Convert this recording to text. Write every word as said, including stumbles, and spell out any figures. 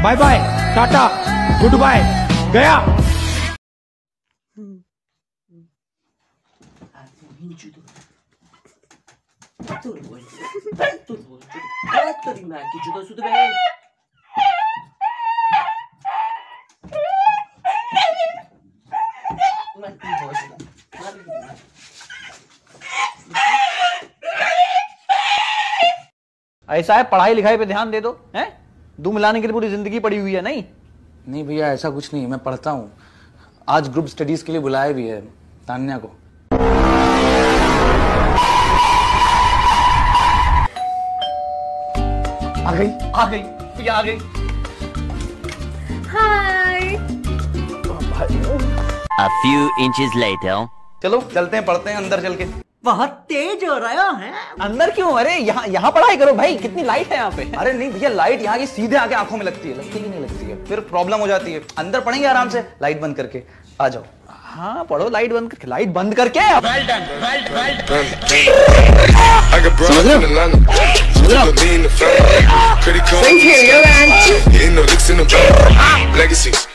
Bye bye, tata, goodbye, गया। ऐसा है, पढ़ाई लिखाई पे ध्यान दे दो। हैं दो मिलाने के लिए पूरी जिंदगी पड़ी हुई है। नहीं नहीं भैया, ऐसा कुछ नहीं, मैं पढ़ता हूँ। आज ग्रुप स्टडीज के लिए बुलाया भी है तान्या को। आ गई आ गई भैया, आ गई। हाय। A few inches later. चलो चलते हैं, पढ़ते हैं अंदर चल के। बहुत तेज हो रहा है। अंदर क्यों? अरे यहाँ यहाँ पढ़ाई करो भाई, कितनी लाइट है यहाँ पे। अरे नहीं भैया, लाइट यहाँ की सीधे आके आंखों में लगती है। लगती ही नहीं लगती है, फिर प्रॉब्लम हो जाती है। अंदर पढ़ेंगे आराम से, लाइट बंद करके। आ जाओ। हाँ पढ़ो, लाइट बंद करके। लाइट बंद करके। well done, well, well done. I got broads in Atlanta. Lean the family. Credit card. Hitting no licks in the bank. Legacies.